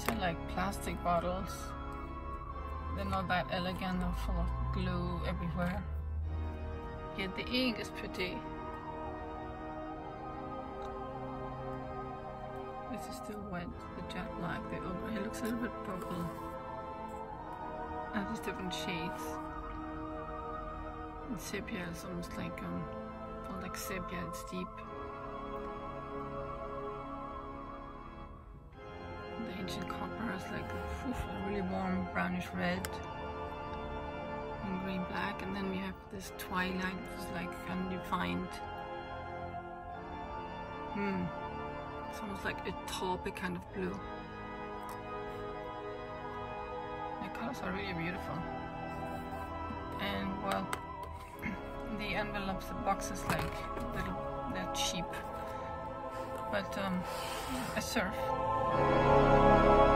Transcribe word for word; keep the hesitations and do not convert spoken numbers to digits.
These are like plastic bottles. They're not that elegant, they're full of glue everywhere. Yet the ink is pretty. This is still wet, the jet black, the ochre. It looks a little bit purple. And there's different shades. And sepia is almost like um, not like sepia, it's deep. The ancient copper is like a, a really warm brownish red and green black, and then we have this twilight, which is like undefined. Hmm. It's almost like a taupe kind of blue. The colors are really beautiful. And well, the envelopes, the boxes, like little, they're cheap. But um, I surf.